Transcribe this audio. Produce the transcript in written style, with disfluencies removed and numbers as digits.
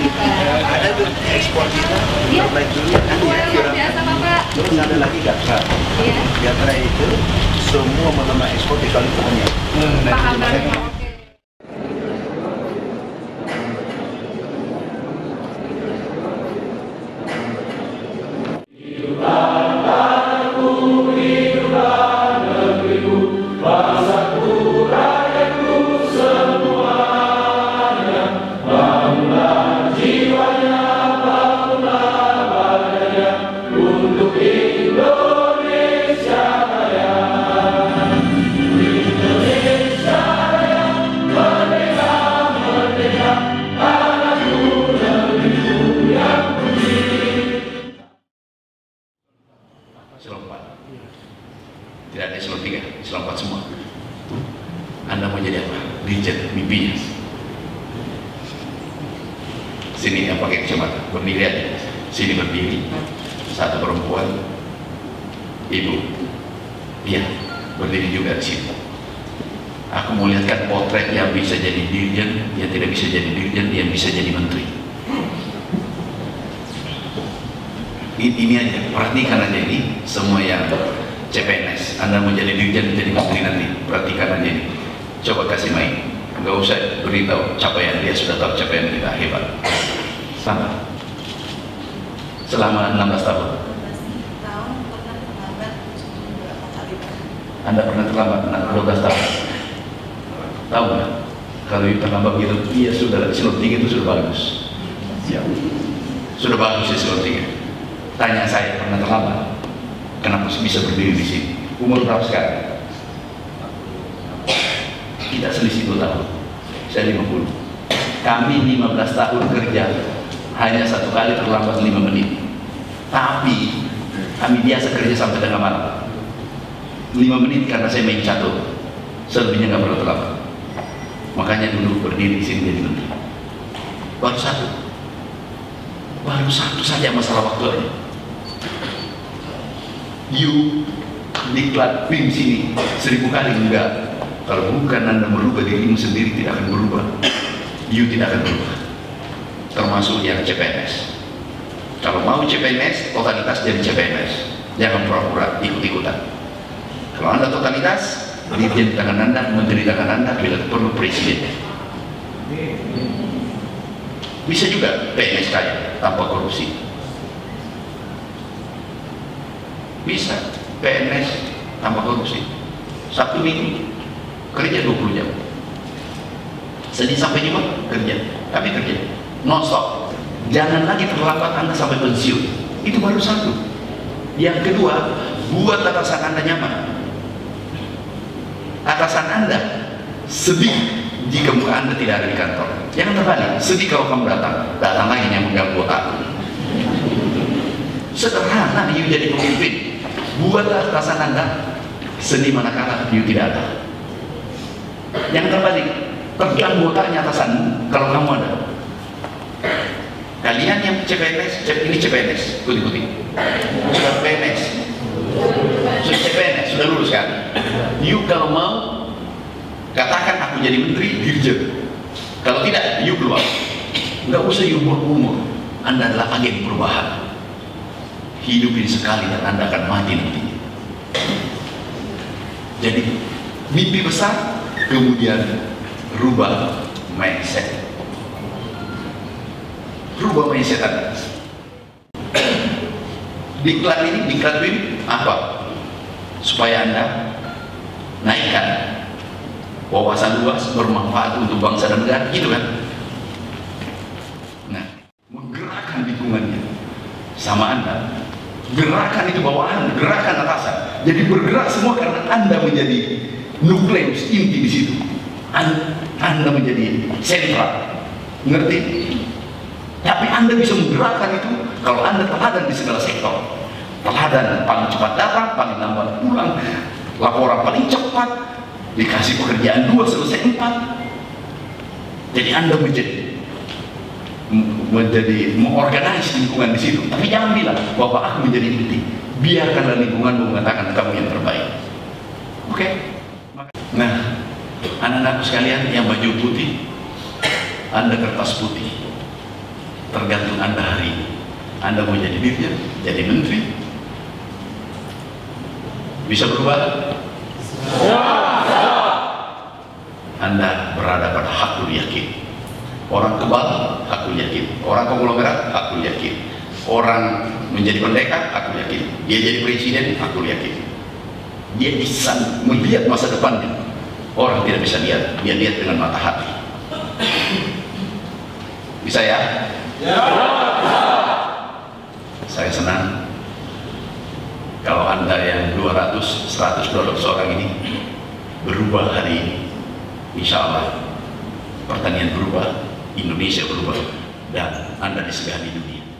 Ada tuh ekspor kita terbaik dunia kan ya. Luar biasa Bapak. Terus ada lagi Gatra. Iya. Gatra itu semua mengenai ekspor di California. Paham banget. Oke. Eselon 4. Tidak ada eselon 3, eselon 4 semua. Anda mau jadi apa? Dirjen, mimpinya. Sini yang pakai kacamata, berdiri aja. Sini berdiri, satu perempuan, ibu. Iya, berdiri juga di sini. Aku mau lihatkan potret yang bisa jadi dirjen, yang tidak bisa jadi dirjen, yang bisa jadi menteri. Ini aja, perhatikan aja ini semua yang CPNS. Anda mau jadi dirjen, jadi menteri nanti, perhatikan aja ini. Coba kasih main, nggak usah beritahu capaian, dia sudah tahu capaian kita hebat. Selama 16 tahun. Anda pernah terlambat 12 tahun. Tahu nggak? Kalau terlambat gitu, iya sudah, eselon 3 itu sudah bagus. Ya. Sudah bagus eselon 3. Tanya saya pernah terlambat, kenapa bisa berdiri di sini? Umur berapa sekarang? Kita selisih 2 tahun. Saya 50. Kami 15 tahun kerja, hanya 1 kali terlambat 5 menit. Tapi kami biasa kerja sampai tengah malam. 5 menit karena saya main catur. Selebihnya nggak pernah terlambat. Makanya dulu berdiri di sini jadi menteri. Baru satu saja masalah waktu aja. You diklat PIM sini 1000 kali enggak. Kalau bukan Anda merubah dirimu sendiri, tidak akan berubah. You tidak akan berubah. Termasuk yang CPNS. Kalau mau CPNS, totalitas jadi CPNS. Jangan pura-pura ikut-ikutan. Kalau Anda totalitas, dirjen di tangan Anda, menteri di tangan Anda, bila perlu presiden. Bisa juga PNS kaya tanpa korupsi. Bisa PNS tanpa korupsi. Sabtu Minggu kerja 20 jam. Senin sampai Jumat kerja, tapi kerja non stop. Jangan lagi terlambat Anda sampai pensiun. Itu baru satu. Yang kedua, buat atasan Anda nyaman. Atasan Anda sedih jika muka Anda tidak ada di kantor. Jangan terbalik, sedih kalau kamu datang lagi yang mengganggu aku. Sederhana, you jadi pemimpin. Buatlah atasan Anda sedih manakala you tidak ada. Yang terbalik, terganggu otaknya atasanmu kalau kamu ada. Kalian yang CPNS, ini CPNS, ikuti. Sudah PNS, sudah CPNS, sudah lulus kan? You kalau mau, katakan aku jadi menteri, dirjen. Kalau tidak, you keluar. Nggak usah you berumur. Anda adalah agen perubahan. Hidupin sekali dan Anda akan mati nanti. Jadi mimpi besar, kemudian rubah mindset. Rubah mindset Anda. Diklat ini apa? Supaya Anda naikkan wawasan luas, bermanfaat untuk bangsa dan negara, gitu kan? Nah, menggerakkan lingkungannya sama Anda. Gerakan itu bawahan, gerakan atasan. Jadi bergerak semua karena Anda menjadi nukleus inti di situ. Anda menjadi sentral, ngerti? Tapi Anda bisa menggerakkan itu kalau Anda teladan di segala sektor. Teladan, paling cepat datang, paling lambat pulang, laporan paling cepat, dikasih pekerjaan 2 selesai 4. Jadi Anda menjadi mengorganisasi lingkungan di situ. Tapi jangan bilang bahwa aku menjadi inti. Biarkanlah lingkungan mengatakan kamu yang terbaik. Oke? Nah, anak-anakku sekalian yang baju putih, Anda kertas putih. Tergantung Anda hari ini. Anda mau jadi dirjen, jadi menteri, bisa berubah? Anda berada pada hakul yakin. Orang kebal, hakul yakin. Orang konglomerat, hakul yakin. Orang menjadi pendekar, hakul yakin. Dia jadi presiden, hakul yakin. Dia bisa melihat masa depannya. Orang tidak bisa lihat, dia lihat dengan mata hati. Bisa ya? Ya. Saya senang kalau Anda yang 200-100 dolar seorang ini berubah hari ini. Insya Allah pertanian berubah, Indonesia berubah, dan Anda disegani dunia.